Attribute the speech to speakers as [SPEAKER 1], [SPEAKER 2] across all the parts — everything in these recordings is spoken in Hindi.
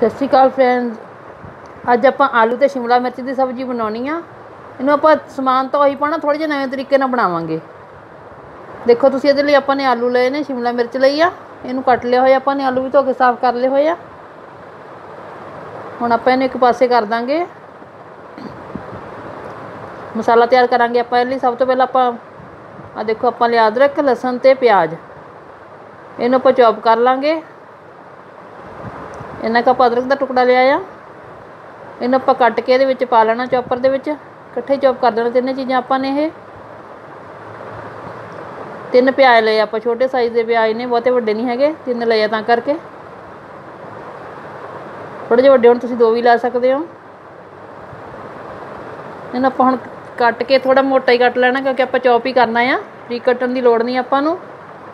[SPEAKER 1] सत श्री अकाल फ्रेंड्स, अज आप आलू तो शिमला मिर्च की सब्जी बनानी आ। इनू आप समान तो ही पाना, थोड़े जे नवे तरीके बनावांगे। देखो तुसीं इहदे लई आपां ने आलू लए ने, शिमला मिर्च लई आ। इनू कट लिया होया, आपां ने आलू भी धो के साफ कर लिए होए आ। हुण आपां इहनूं एक पासे कर दांगे। मसाला तैयार करांगे आपां। इसलिए सब तो पहलां आपां आ देखो, आपां लिया अदरक, लसन ते प्याज। इनू आपां चॉप कर लांगे। इन्ना कप अदरक का टुकड़ा लिया आ, इन्हूं आपां कट के इहदे विच पा लेना चॉपर दे विच। इकट्ठे चॉप कर देना तिन्ने चीज़ां आपां ने। ये 3 प्याज लए आपां, छोटे साइज़ के प्याज ने, बहुते वड्डे नहीं हैगे। 3 लए तां करके, थोड़े जे वड्डे होण तुसीं 2 भी ला सकदे हो। इन्हूं आपां हुण कट के थोड़ा मोटा ही कट लेना, क्योंकि आपां चॉप ही करना आ। बरीक कट्टण दी लोड़ नहीं आपां नूं।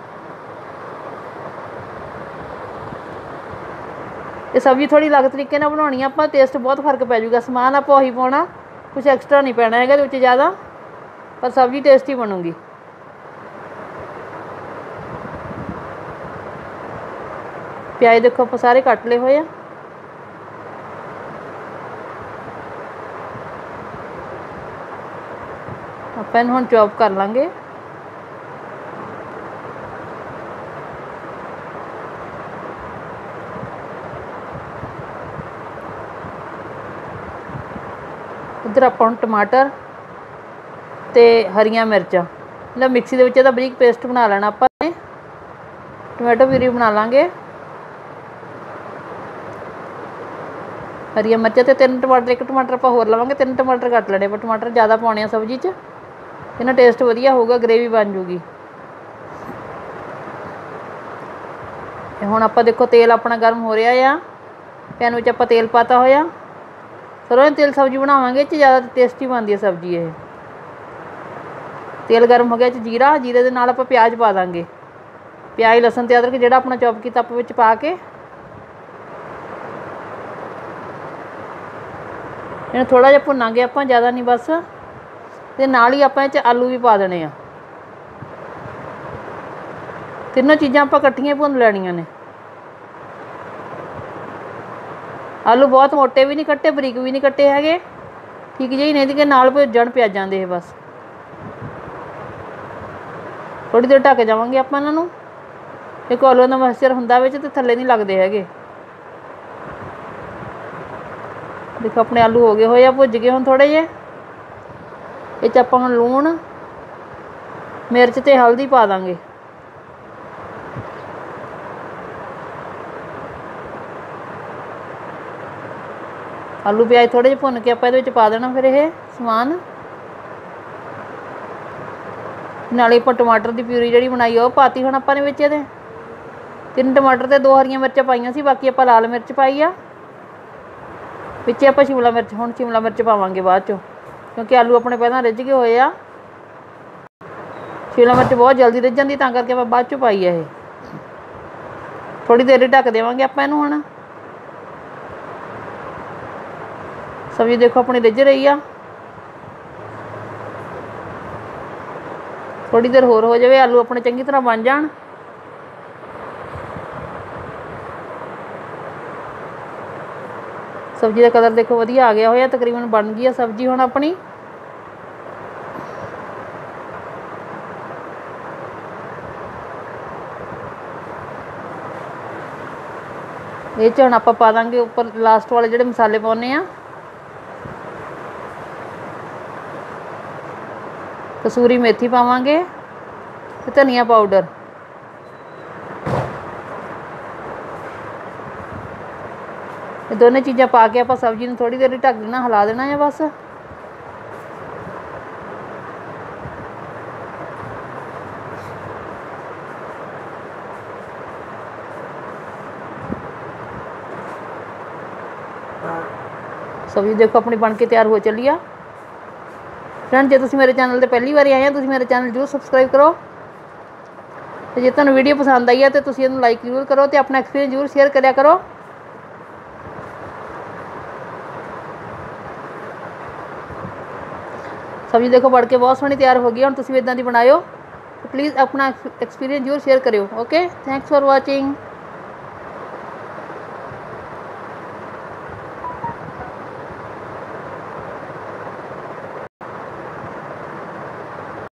[SPEAKER 1] ये सब्जी थोड़ी अलग तरीके नाल बनाउणी आ आपां, टेस्ट बहुत फर्क पै जूगा। समान आपां उही पाउणा, कुछ एक्सट्रा नहीं पैना हैगा इहदे विच ज़्यादा, पर सब्जी टेस्टी बनूगी। प्याज देखो आपां सारे कट लए होए आ। आपां इहनूं हुण चॉप कर लांगे। इधर आपां टमाटर ते हरियां मिर्चां मतलब मिक्सी दे विच इहदा बरीक पेस्ट बना लेना आपां ने। टमाटो प्यूरी बना लांगे। हरियां मिर्चां ते 3 टमाटर, 1 टमाटर आपां होर लवांगे। 3 टमाटर कट लेने आपां, टमाटर ज़्यादा पाउणे आ सब्जी च, इन्ना टेस्ट वधिया होऊगा, ग्रेवी बन जूगी। हुण आपां देखो तेल अपना गर्म हो रहा आ। पैन विच आपां तेल पाता होया। सरों दे तेल सब्जी बनावांगे, इस ज़्यादा टेस्टी बनती है सब्जी। ये तेल गर्म हो गया, जीरा, जीरे दे नाल आपां प्याज पा देंगे। प्याज, लसन ते अदरक जिहड़ा अपना चॉप कीता आपां विच पा के इहनूं थोड़ा जिहा भुनांगे आपां, ज़्यादा नहीं बस। ते नाल ही आपां इह च आलू भी पा देने आ। तीनों चीज़ां आपां इकट्ठियां भुन लैणियां ने। आलू बहुत मोटे भी नहीं कट्टे, बरीक भी नहीं कट्टे हैगे, ठीक ਜਿਹੇ ने कि नाल भुजण प्याज़ां दे। बस थोड़ी देर ढक जावांगे आपां इन्हां नूं। एक आलूआं दा मॉइस्चर हुंदा विच ते थल्ले नहीं लगदे हैगे। देखो अपने आलू हो गए होए आ, भुज गए हुण थोड़े जे। इह च आपां हुण लूण, मिर्च ते हल्दी पा दांगे। आलू प्याज थोड़े जिहे भुन के आपां इहदे विच पा देना फिर ये समान। नाले आपां टमाटर की प्यूरी जिहड़ी बनाई आ ओह पाती हुण आपां ने विच इहदे। 3 टमाटर ते 2 हरियां मिर्चां पाईयां सी, बाकी आपां लाल मिर्च पाई आ। विच आपां शिमला मिर्च, हुण शिमला मिर्च पावांगे बाद चों, क्योंकि आलू अपने पहलां रिझ गए होए आ। शिमला मिर्च बहुत जल्दी रिझ जांदी, तां करके आपां बाद चों पाई आ। ये थोड़ी देर ढक देवांगे आपां इहनूं। हुण सब्जी देखो अपनी रिझ रही आ। थोड़ी देर होर हो जाए, आलू अपने चंगी तरह बन जाण। सब्जी का कलर देखो वधिया आ गया होया, तकरीबन बन गई है सब्जी हुण अपनी। ये च हुण आपां पा दांगे उपर लास्ट वाले जिहड़े मसाले पाउने आ। कसूरी मेथी पावांगे ते धनिया पाउडर। ये दोनों चीज़ां पा के आपां सब्जी नूं थोड़ी देर ढक देना, हिला देना है बस। सब्जी देखो अपनी बन के तैयार हो चली आ। फ्रेंड जे तुसीं मेरे चैनल ते पहली बार आए हो, तुसीं मेरे चैनल जरूर सबसक्राइब करो। तो जे तुहानूं वीडियो पसंद आई है तो तुसीं इहनूं लाइक जरूर करो, तो अपना एक्सपीरियंस जरूर शेयर करिया करो। सब्जी देखो बन के बहुत सोहनी तैयार हो गई। हुण तुसीं भी इदां दी बनाओ, तो प्लीज़ अपना एक्सपीरियंस जरूर शेयर करियो। Okay, thanks for watching.